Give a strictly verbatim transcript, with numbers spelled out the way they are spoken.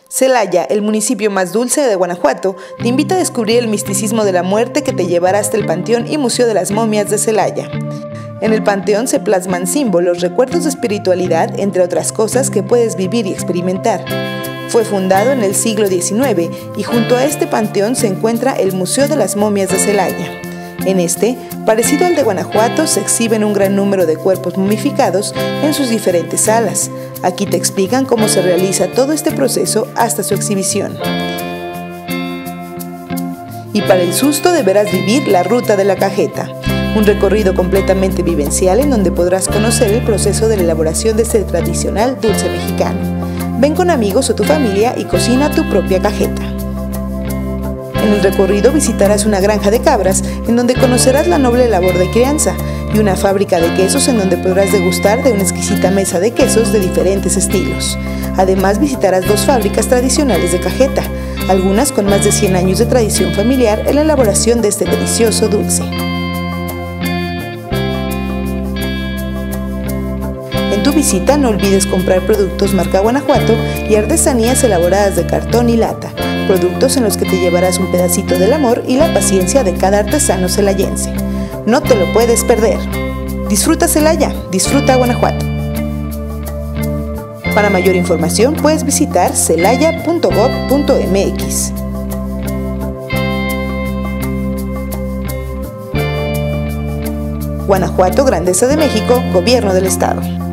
Celaya, el municipio más dulce de Guanajuato, te invita a descubrir el misticismo de la muerte que te llevará hasta el Panteón y Museo de las Momias de Celaya. En el Panteón se plasman símbolos, recuerdos de espiritualidad, entre otras cosas que puedes vivir y experimentar. Fue fundado en el siglo diecinueve y junto a este panteón se encuentra el Museo de las Momias de Celaya. En este, parecido al de Guanajuato, se exhiben un gran número de cuerpos momificados en sus diferentes salas. Aquí te explican cómo se realiza todo este proceso hasta su exhibición. Y para el susto deberás vivir la Ruta de la Cajeta, un recorrido completamente vivencial en donde podrás conocer el proceso de la elaboración de este tradicional dulce mexicano. Ven con amigos o tu familia y cocina tu propia cajeta. En el recorrido visitarás una granja de cabras en donde conocerás la noble labor de crianza y una fábrica de quesos en donde podrás degustar de una exquisita mesa de quesos de diferentes estilos. Además visitarás dos fábricas tradicionales de cajeta, algunas con más de cien años de tradición familiar en la elaboración de este delicioso dulce. En tu visita no olvides comprar productos marca Guanajuato y artesanías elaboradas de cartón y lata, productos en los que te llevarás un pedacito del amor y la paciencia de cada artesano celayense. No te lo puedes perder. Disfruta Celaya, disfruta Guanajuato. Para mayor información puedes visitar celaya punto gob punto mx. Guanajuato, Grandeza de México, Gobierno del Estado.